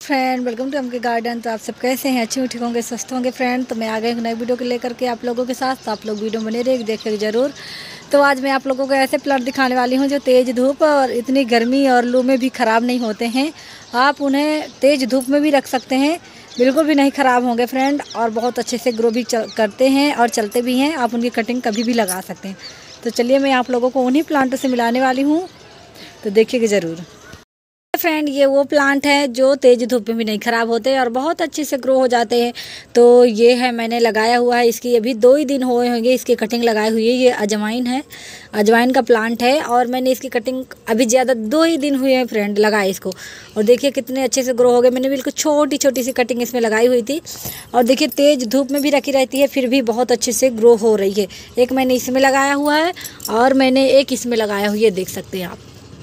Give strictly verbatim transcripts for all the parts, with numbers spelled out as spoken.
Friend, welcome to हमके garden. तो आप सब कैसे हैं? अच्छे ठीक होंगे, स्वस्थ होंगे फ्रेंड। तो मैं आ गई एक नई वीडियो को लेकर के आप लोगों के साथ। तो आप लोग वीडियो बने रहे देखेंगे ज़रूर। तो आज मैं आप लोगों को ऐसे प्लांट दिखाने वाली हूं जो तेज़ धूप और इतनी गर्मी और लू में भी ख़राब नहीं होते हैं। आप उन्हें तेज़ धूप में भी रख सकते हैं, बिल्कुल भी नहीं ख़राब होंगे फ्रेंड। और बहुत अच्छे से ग्रो भी करते हैं और चलते भी हैं। आप उनकी कटिंग कभी भी लगा सकते हैं। तो चलिए मैं आप लोगों को उन्हीं प्लांटों से मिलाने वाली हूँ, तो देखिएगा ज़रूर फ्रेंड। ये वो प्लांट है जो तेज़ धूप में भी नहीं ख़राब होते और बहुत अच्छे से ग्रो हो जाते हैं। तो ये है, मैंने लगाया हुआ है। इसकी अभी दो ही दिन हुए होंगे इसकी कटिंग लगाई हुई है। ये अजवाइन है, अजवाइन का प्लांट है और मैंने इसकी कटिंग अभी ज़्यादा दो ही दिन हुए हैं फ्रेंड लगाए इसको। और देखिए कितने अच्छे से ग्रो हो गए। मैंने बिल्कुल छोटी छोटी सी कटिंग इसमें लगाई हुई थी और देखिए तेज़ धूप में भी रखी रहती है, फिर भी बहुत अच्छे से ग्रो हो रही है। एक मैंने इसमें लगाया हुआ है और मैंने एक इसमें लगाया हुआ है, देख सकते हैं आप।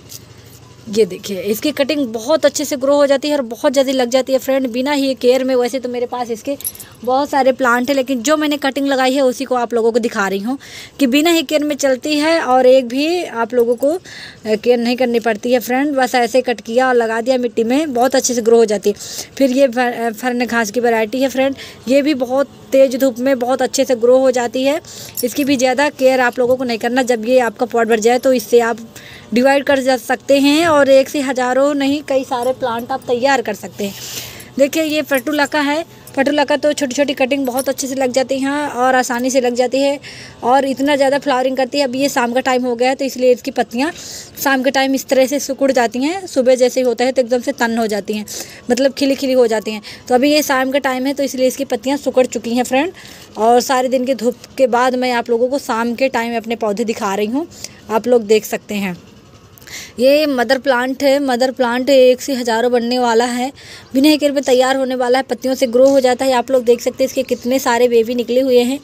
ये देखिए इसकी कटिंग बहुत अच्छे से ग्रो हो जाती है और बहुत जल्दी लग जाती है फ्रेंड, बिना ही केयर में। वैसे तो मेरे पास इसके बहुत सारे प्लांट है, लेकिन जो मैंने कटिंग लगाई है उसी को आप लोगों को दिखा रही हूँ कि बिना ही केयर में चलती है और एक भी आप लोगों को केयर नहीं करनी पड़ती है फ्रेंड। बस ऐसे कट किया और लगा दिया मिट्टी में, बहुत अच्छे से ग्रो हो जाती है। फिर ये फर्न घास की वैरायटी है फ्रेंड, ये भी बहुत तेज़ धूप में बहुत अच्छे से ग्रो हो जाती है। इसकी भी ज़्यादा केयर आप लोगों को नहीं करना। जब ये आपका पॉट भर जाए तो इससे आप डिवाइड कर जा सकते हैं और एक से हज़ारों नहीं कई सारे प्लांट आप तैयार कर सकते हैं। देखिए ये फटुलका है। फटुलका तो छोटी छोटी कटिंग बहुत अच्छे से लग जाती हैं और आसानी से लग जाती है और इतना ज़्यादा फ्लावरिंग करती है। अभी ये शाम का टाइम हो गया है तो इसलिए इसकी पत्तियाँ शाम के टाइम इस तरह से सिकुड़ जाती हैं। सुबह जैसे ही होता है तो एकदम से तन हो जाती हैं, मतलब खिली खिली हो जाती हैं। तो अभी ये शाम का टाइम है तो इसलिए इसकी पत्तियाँ सिकुड़ चुकी हैं फ्रेंड। और सारे दिन की धूप के बाद मैं आप लोगों को शाम के टाइम अपने पौधे दिखा रही हूँ, आप लोग देख सकते हैं। ये मदर प्लांट है। मदर प्लांट एक से हज़ारों बनने वाला है, बिना केयर में तैयार होने वाला है, पत्तियों से ग्रो हो जाता है। आप लोग देख सकते हैं इसके कितने सारे बेबी निकले हुए हैं,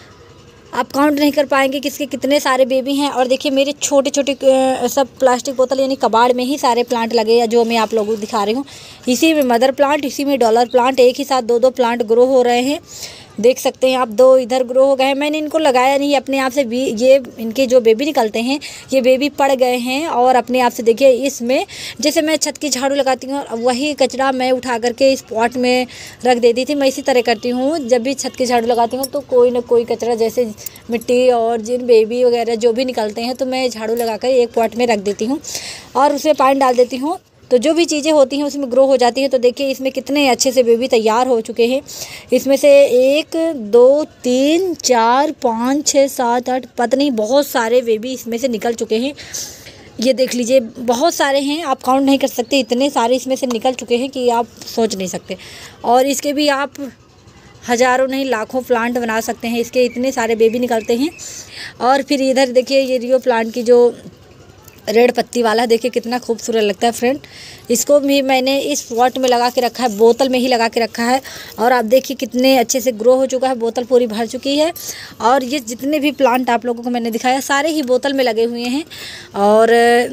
आप काउंट नहीं कर पाएंगे कि इसके कितने सारे बेबी हैं। और देखिए मेरे छोटे छोटे सब प्लास्टिक बोतल यानी कबाड़ में ही सारे प्लांट लगे हैं जो मैं आप लोगों को दिखा रही हूँ। इसी में मदर प्लांट, इसी में डॉलर प्लांट, एक ही साथ दो दो प्लांट ग्रो हो रहे हैं। देख सकते हैं आप, दो इधर ग्रो हो गए हैं। मैंने इनको लगाया नहीं, अपने आप से भी ये इनके जो बेबी निकलते हैं ये बेबी पड़ गए हैं और अपने आप से देखिए इसमें जैसे मैं छत की झाड़ू लगाती हूँ वही कचरा मैं उठा करके इस पॉट में रख देती थी। मैं इसी तरह करती हूँ, जब भी छत की झाड़ू लगाती हूँ तो कोई ना कोई कचरा जैसे मिट्टी और जिन बेबी वगैरह जो भी निकलते हैं तो मैं झाड़ू लगा कर एक पॉट में रख देती हूँ और उसमें पानी डाल देती हूँ, तो जो भी चीज़ें होती हैं उसमें ग्रो हो जाती हैं। तो देखिए इसमें कितने अच्छे से बेबी तैयार हो चुके हैं। इसमें से एक दो तीन चार पाँच छः सात आठ पता नहीं बहुत सारे बेबी इसमें से निकल चुके हैं। ये देख लीजिए बहुत सारे हैं, आप काउंट नहीं कर सकते, इतने सारे इसमें से निकल चुके हैं कि आप सोच नहीं सकते। और इसके भी आप हज़ारों नहीं लाखों प्लांट बना सकते हैं, इसके इतने सारे बेबी निकलते हैं। और फिर इधर देखिए ये रियो प्लांट की जो रेड पत्ती वाला, देखिए कितना खूबसूरत लगता है फ्रेंड। इसको भी मैंने इस पॉट में लगा के रखा है, बोतल में ही लगा के रखा है और आप देखिए कितने अच्छे से ग्रो हो चुका है। बोतल पूरी भर चुकी है और ये जितने भी प्लांट आप लोगों को मैंने दिखाया सारे ही बोतल में लगे हुए हैं और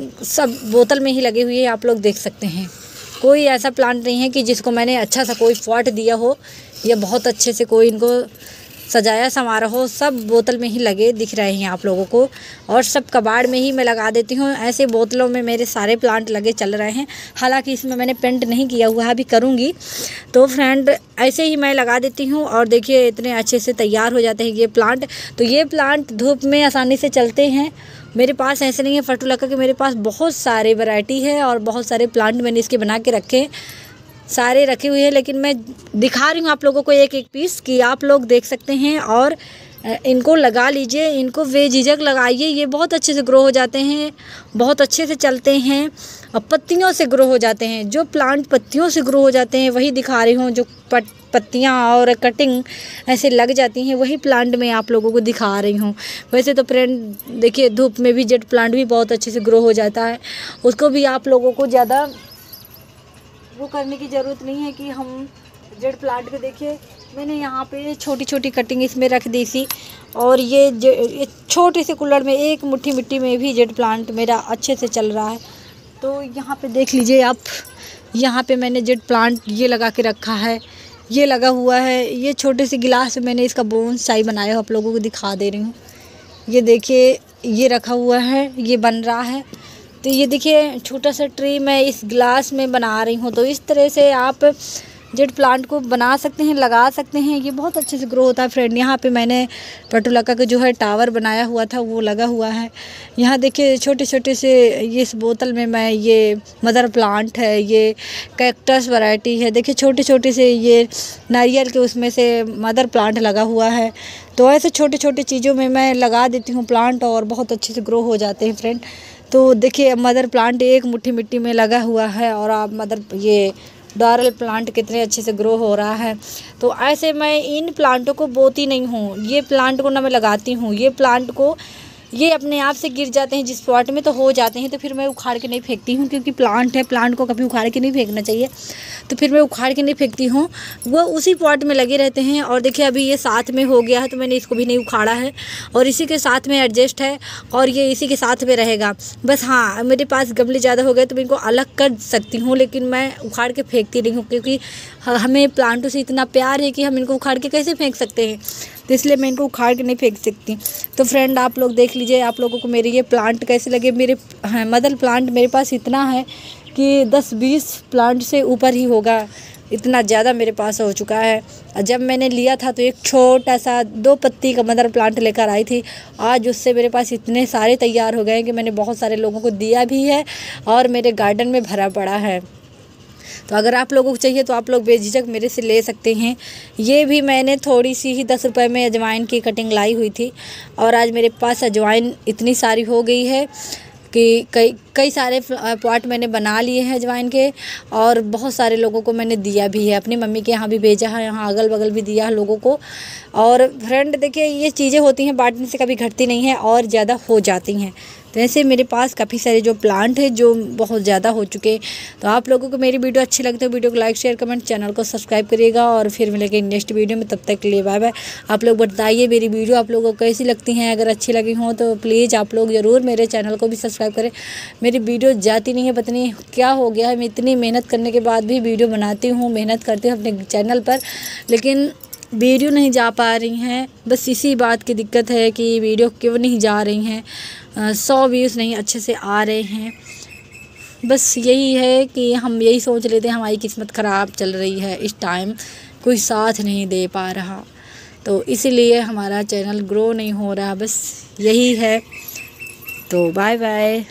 सब बोतल में ही लगे हुए हैं, आप लोग देख सकते हैं। कोई ऐसा प्लांट नहीं है कि जिसको मैंने अच्छा सा कोई पॉट दिया हो या बहुत अच्छे से कोई इनको सजाया संवारा हो। सब बोतल में ही लगे दिख रहे हैं आप लोगों को और सब कबाड़ में ही मैं लगा देती हूँ। ऐसे बोतलों में मेरे सारे प्लांट लगे चल रहे हैं, हालांकि इसमें मैंने पेंट नहीं किया हुआ है, अभी करूँगी। तो फ्रेंड ऐसे ही मैं लगा देती हूँ और देखिए इतने अच्छे से तैयार हो जाते हैं ये प्लांट। तो ये प्लांट धूप में आसानी से चलते हैं। मेरे पास ऐसे नहीं है फटुलका के, मेरे पास बहुत सारे वैरायटी है और बहुत सारे प्लांट मैंने इसके बना के रखे, सारे रखे हुए हैं। लेकिन मैं दिखा रही हूँ आप लोगों को एक एक पीस कि आप लोग देख सकते हैं और इनको लगा लीजिए, इनको बेझिझक लगाइए। ये बहुत अच्छे से ग्रो हो जाते हैं, बहुत अच्छे से चलते हैं और पत्तियों से ग्रो हो जाते हैं। जो प्लांट पत्तियों से ग्रो हो जाते हैं वही दिखा रही हूँ, जो पट पत्तियाँ और कटिंग ऐसे लग जाती हैं वही प्लांट मैं आप लोगों को दिखा रही हूँ। वैसे तो फ्रेंड देखिए धूप में भी जेट प्लांट भी बहुत अच्छे से ग्रो हो जाता है, उसको भी आप लोगों को ज़्यादा वो करने की ज़रूरत नहीं है कि हम जेड प्लांट के देखिए मैंने यहाँ पे छोटी छोटी कटिंग इसमें रख दी थी और ये ये छोटे से कुल्हड़ में एक मुट्ठी मिट्टी में भी जेड प्लांट मेरा अच्छे से चल रहा है। तो यहाँ पे देख लीजिए आप, यहाँ पे मैंने जेड प्लांट ये लगा के रखा है, ये लगा हुआ है। ये छोटे से गिलास में मैंने इसका बोनसाई बनाया, आप लोगों को दिखा दे रही हूँ। ये देखिए ये रखा हुआ है, ये बन रहा है। तो ये देखिए छोटा सा ट्री मैं इस ग्लास में बना रही हूँ। तो इस तरह से आप जेड प्लांट को बना सकते हैं, लगा सकते हैं। ये बहुत अच्छे से ग्रो होता है फ्रेंड। यहाँ पे मैंने पटुलका का जो है टावर बनाया हुआ था वो लगा हुआ है। यहाँ देखिए छोटे छोटे से ये इस बोतल में मैं ये मदर प्लांट है, ये कैक्टस वैरायटी है। देखिए छोटे छोटे से ये नारियल के उसमें से मदर प्लांट लगा हुआ है। तो ऐसे छोटे छोटे चीज़ों में मैं लगा देती हूँ प्लांट और बहुत अच्छे से ग्रो हो जाते हैं फ्रेंड। तो देखिए मदर प्लांट एक मुट्ठी मिट्टी में लगा हुआ है और आप मदर ये डॉरल प्लांट कितने अच्छे से ग्रो हो रहा है। तो ऐसे मैं इन प्लांटों को बोती नहीं हूँ, ये प्लांट को ना मैं लगाती हूँ, ये प्लांट को ये अपने आप से गिर जाते हैं जिस पॉट में तो हो जाते हैं। तो फिर मैं उखाड़ के नहीं फेंकती हूँ, क्योंकि प्लांट है, प्लांट को कभी उखाड़ के नहीं फेंकना चाहिए। तो फिर मैं उखाड़ के नहीं फेंकती हूँ, वो उसी पॉट में लगे रहते हैं। और देखिए अभी ये साथ में हो गया है तो मैंने इसको भी नहीं उखाड़ा है और इसी के साथ में एडजस्ट है और ये इसी के साथ में रहेगा बस। हाँ, मेरे पास गमले ज़्यादा हो गए तो मैं इनको अलग कर सकती हूँ, लेकिन मैं उखाड़ के फेंकती नहीं हूँ, क्योंकि हमें प्लांटों से इतना प्यार है कि हम इनको उखाड़ के कैसे फेंक सकते हैं। तो इसलिए मैं इनको उखाड़ के नहीं फेंक सकती। तो फ्रेंड आप लोग देख लीजिए, आप लोगों को मेरे ये प्लांट कैसे लगे। मेरे हाँ, मदर प्लांट मेरे पास इतना है कि दस बीस प्लांट से ऊपर ही होगा, इतना ज़्यादा मेरे पास हो चुका है। जब मैंने लिया था तो एक छोटा सा दो पत्ती का मदर प्लांट लेकर आई थी, आज उससे मेरे पास इतने सारे तैयार हो गए कि मैंने बहुत सारे लोगों को दिया भी है और मेरे गार्डन में भरा पड़ा है। तो अगर आप लोगों को चाहिए तो आप लोग बेझिझक मेरे से ले सकते हैं। ये भी मैंने थोड़ी सी ही दस रुपए में अजवाइन की कटिंग लाई हुई थी और आज मेरे पास अजवाइन इतनी सारी हो गई है कि कई कई सारे पॉट मैंने बना लिए हैं अजवाइन के और बहुत सारे लोगों को मैंने दिया भी है। अपनी मम्मी के यहाँ भी भेजा है, यहाँ अगल बगल भी दिया है लोगों को। और फ्रेंड देखिए ये चीज़ें होती हैं, बांटने से कभी घटती नहीं है और ज़्यादा हो जाती हैं। तो ऐसे मेरे पास काफ़ी सारे जो प्लांट है जो बहुत ज़्यादा हो चुके। तो आप लोगों को मेरी वीडियो अच्छी लगती है, वीडियो को लाइक शेयर कमेंट, चैनल को सब्सक्राइब करिएगा और फिर मिलेंगे नेक्स्ट वीडियो में। तब तक के लिए बाय बाय। आप लोग बताइए मेरी वीडियो आप लोगों को कैसी लगती हैं। अगर अच्छी लगी हो तो प्लीज़ आप लोग ज़रूर मेरे चैनल को भी सब्सक्राइब करें। मेरी वीडियो जाती नहीं है, पता नहीं क्या हो गया है। मैं इतनी मेहनत करने के बाद भी वीडियो बनाती हूँ, मेहनत करती हूँ अपने चैनल पर, लेकिन वीडियो नहीं जा पा रही हैं। बस इसी बात की दिक्कत है कि वीडियो क्यों नहीं जा रही हैं, सौ व्यूज़ नहीं अच्छे से आ रहे हैं। बस यही है कि हम यही सोच लेते हैं हमारी किस्मत ख़राब चल रही है, इस टाइम कोई साथ नहीं दे पा रहा, तो इसीलिए हमारा चैनल ग्रो नहीं हो रहा। बस यही है। तो बाय बाय।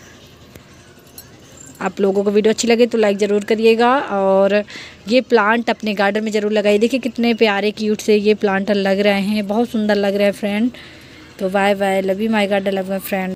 आप लोगों को वीडियो अच्छी लगे तो लाइक ज़रूर करिएगा और ये प्लांट अपने गार्डन में ज़रूर लगाइए। देखिए कितने प्यारे क्यूट से ये प्लांट लग रहे हैं, बहुत सुंदर लग रहे हैं फ्रेंड। तो bye bye, love you my garden, love my friend.